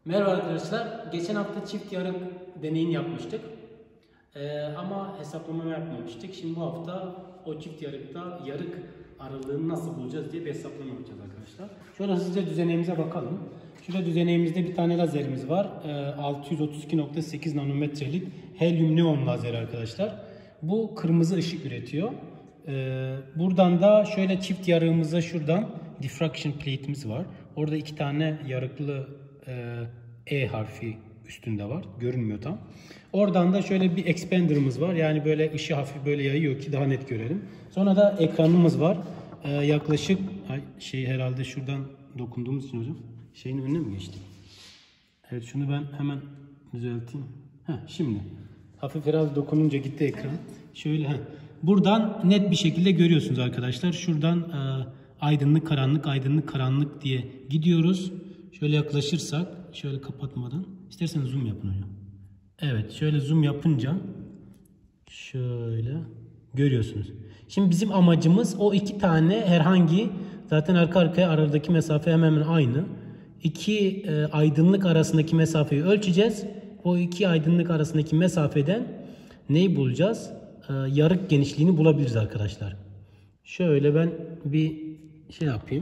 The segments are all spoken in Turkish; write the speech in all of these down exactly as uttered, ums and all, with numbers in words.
Merhaba arkadaşlar. Geçen hafta çift yarık deneyini yapmıştık. Ee, ama hesaplama yapmamıştık. Şimdi bu hafta o çift yarıkta yarık aralığını nasıl bulacağız diye bir hesaplama yapacağız arkadaşlar. Şöyle hızlıca düzeneğimize bakalım. Şurada düzeneğimizde bir tane lazerimiz var. Ee, altı yüz otuz iki nokta sekiz nanometrelik helyum neon lazeri arkadaşlar. Bu kırmızı ışık üretiyor. Ee, buradan da şöyle çift yarığımıza şuradan diffraction plate'imiz var. Orada iki tane yarıklı E harfi üstünde var. Görünmüyor tam. Oradan da şöyle bir expander'ımız var. Yani böyle ışığı hafif böyle yayıyor ki daha net görelim. Sonra da ekranımız var. Ee, yaklaşık ay, şey herhalde şuradan dokunduğumuz için hocam. Şeyin önüne mi geçtik? Evet, şunu ben hemen düzelteyim. Heh, şimdi. Hafif herhalde dokununca gitti ekran. Şöyle heh. Buradan net bir şekilde görüyorsunuz arkadaşlar. Şuradan e, aydınlık karanlık aydınlık karanlık diye gidiyoruz. Şöyle yaklaşırsak, şöyle kapatmadan, isterseniz zoom yapın hocam. Evet, şöyle zoom yapınca şöyle görüyorsunuz. Şimdi bizim amacımız o iki tane herhangi, zaten arka arkaya aradaki mesafe hemen hemen aynı. İki e, aydınlık arasındaki mesafeyi ölçeceğiz. O iki aydınlık arasındaki mesafeden neyi bulacağız? E, yarık genişliğini bulabiliriz arkadaşlar. Şöyle ben bir şey yapayım.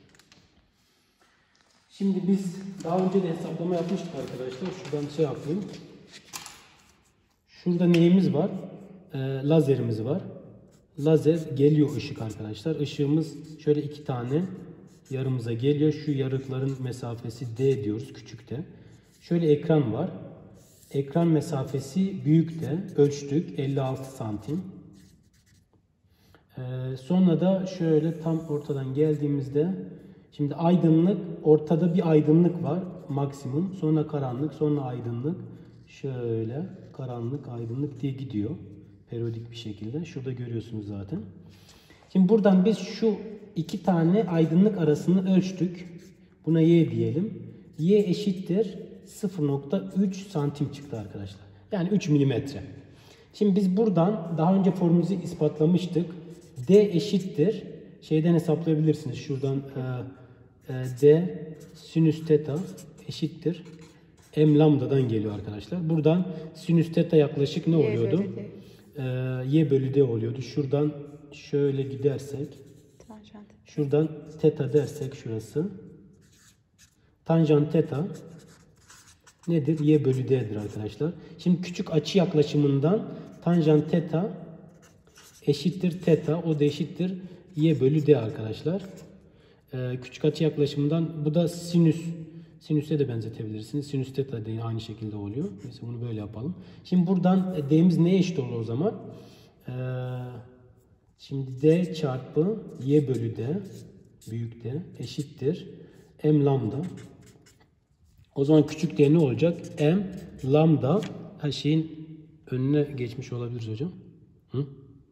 Şimdi biz daha önce de hesaplama yapmıştık arkadaşlar. Şuradan şey yapayım. Şurada neyimiz var? Ee, lazerimiz var. Lazer geliyor ışık arkadaşlar. Işığımız şöyle iki tane yarımıza geliyor. Şu yarıkların mesafesi D diyoruz, küçük de. Şöyle ekran var. Ekran mesafesi büyük de. Ölçtük. elli altı santim. Ee, sonra da şöyle tam ortadan geldiğimizde, şimdi aydınlık, ortada bir aydınlık var maksimum, sonra karanlık, sonra aydınlık, şöyle karanlık aydınlık diye gidiyor periyodik bir şekilde. Şurada görüyorsunuz zaten. Şimdi buradan biz şu iki tane aydınlık arasını ölçtük. Buna y diyelim. Y eşittir sıfır nokta üç santim çıktı arkadaşlar. Yani üç milimetre. Şimdi biz buradan daha önce formülümüzü ispatlamıştık. D eşittir. Şeyden hesaplayabilirsiniz. Şuradan e, e, D sinüs teta eşittir m lambda'dan geliyor arkadaşlar. Buradan sinüs teta yaklaşık ne oluyordu? E, y bölü d oluyordu. Şuradan şöyle gidersek, şuradan teta dersek şurası. Tanjant teta nedir? Y bölü d'dir arkadaşlar. Şimdi küçük açı yaklaşımından tanjant teta eşittir teta, o da eşittir y bölü d arkadaşlar. Ee, küçük açı yaklaşımından, bu da sinüs. Sinüse de benzetebilirsiniz. Sinüs teta de aynı şekilde oluyor. Mesela bunu böyle yapalım. Şimdi buradan d'miz neye eşit olur o zaman? Ee, şimdi d çarpı y bölü d büyük d eşittir m lambda. O zaman küçük d ne olacak? M lambda. Her şeyin önüne geçmiş olabiliriz hocam. Hı?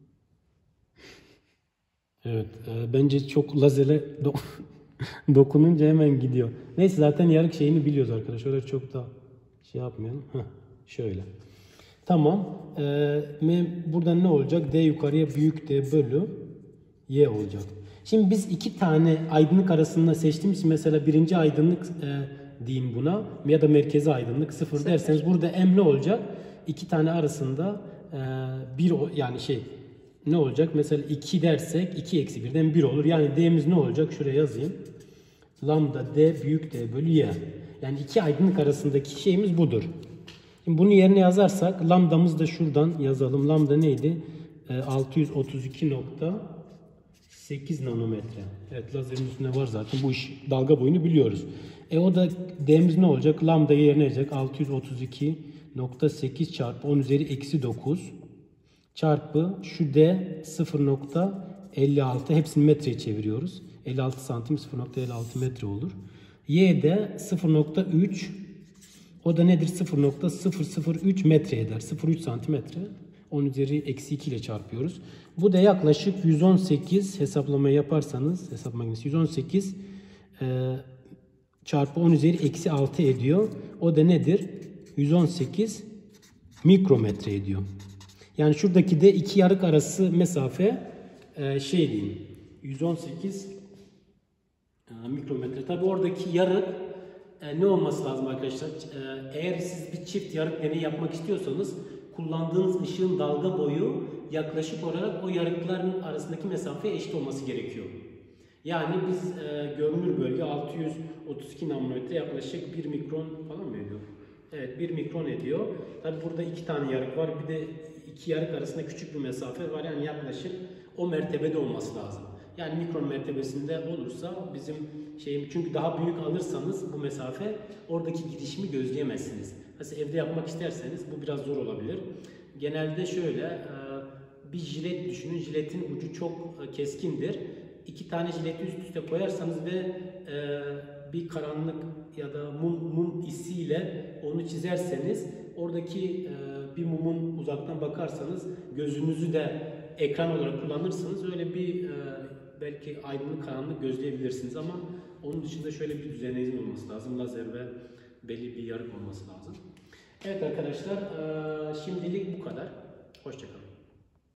Evet, e, bence çok lazere do dokununca hemen gidiyor. Neyse, zaten yarık şeyini biliyoruz arkadaşlar. Şöyle çok da şey yapmayalım. Heh, şöyle. Tamam. E, buradan ne olacak? D yukarıya büyük D bölü Y olacak. Şimdi biz iki tane aydınlık arasında seçtiğimiz için, mesela birinci aydınlık e, diyeyim buna, ya da merkezi aydınlık sıfır, sıfır derseniz burada M ne olacak? İki tane arasında e, bir, yani şey ne olacak? Mesela iki dersek iki eksi birden bir olur. Yani D'miz ne olacak? Şuraya yazayım. Lambda D büyük D bölü Y. Yani iki aydınlık arasındaki şeyimiz budur. Şimdi bunu yerine yazarsak, lambdamız da şuradan yazalım. Lambda neydi? E, altı yüz otuz iki nokta sekiz nanometre. Evet, lazerin üstünde var zaten. Bu iş, dalga boyunu biliyoruz. E o da D'miz ne olacak? Lambdayı yerine yazacak. altı yüz otuz iki nokta sekiz çarpı on üzeri eksi dokuz. Çarpı şu D sıfır nokta elli altı, hepsini metreye çeviriyoruz. elli altı santim sıfır nokta elli altı metre olur. Y de sıfır nokta üç, o da nedir? sıfır nokta sıfır sıfır üç metre eder. sıfır nokta üç santimetre. on üzeri eksi iki ile çarpıyoruz. Bu da yaklaşık yüz on sekiz, hesaplamayı yaparsanız hesap makinesi yüz on sekiz e, çarpı on üzeri eksi altı ediyor. O da nedir? yüz on sekiz mikrometre ediyor. Yani şuradaki de iki yarık arası mesafe e, şey diyeyim, yüz on sekiz e, mikrometre. Tabi oradaki yarık e, ne olması lazım arkadaşlar? E, eğer siz bir çift yarık deney yapmak istiyorsanız kullandığınız ışığın dalga boyu yaklaşık olarak o yarıkların arasındaki mesafe eşit olması gerekiyor. Yani biz e, görünür bölge altı yüz otuz iki nanometre, yaklaşık bir mikron falan mı ediyor? Evet, bir mikron ediyor. Tabi burada iki tane yarık var. Bir de iki yarık arasında küçük bir mesafe var. Yani yaklaşık o mertebede olması lazım. Yani mikron mertebesinde olursa bizim şeyim, çünkü daha büyük alırsanız bu mesafe oradaki gidişimi gözleyemezsiniz. Mesela evde yapmak isterseniz bu biraz zor olabilir. Genelde şöyle bir jilet düşünün. Jiletin ucu çok keskindir. İki tane jileti üst üste koyarsanız ve bir karanlık ya da mum, mum isiyle onu çizerseniz, oradaki bir mumun uzaktan bakarsanız gözünüzü de ekran olarak kullanırsanız öyle bir belki aydınlık karanlık gözleyebilirsiniz, ama onun dışında şöyle bir düzenizin olması lazım. Lazer ve belli bir yarık olması lazım. Evet arkadaşlar, şimdilik bu kadar. Hoşça kalın.